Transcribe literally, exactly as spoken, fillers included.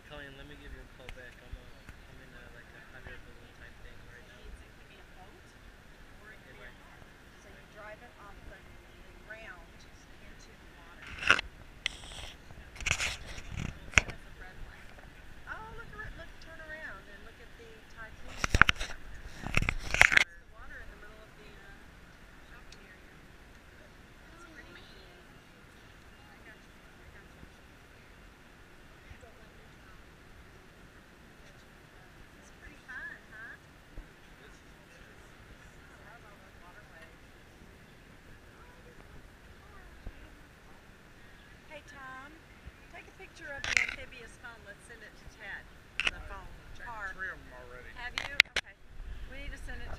Colleen, let me give you a call back. I'm uh, I'm in a, like a hot air balloon type thing right now. It could be a boat or it could be a car. So you drive it off the, the ground into the water. Instead of the red light. Oh, look, look, turn around and look at the typhoon camera. There's the water in the middle of the uh, shopping area. That's pretty neat. I got you. I got you. Don't let me drown. This is pretty fun, huh? I love all those waterways. Hey Tom, take a picture of the amphibious phone. Let's send it to Ted. The phone. Car. Three of them already. Have you? Okay. We need to send it to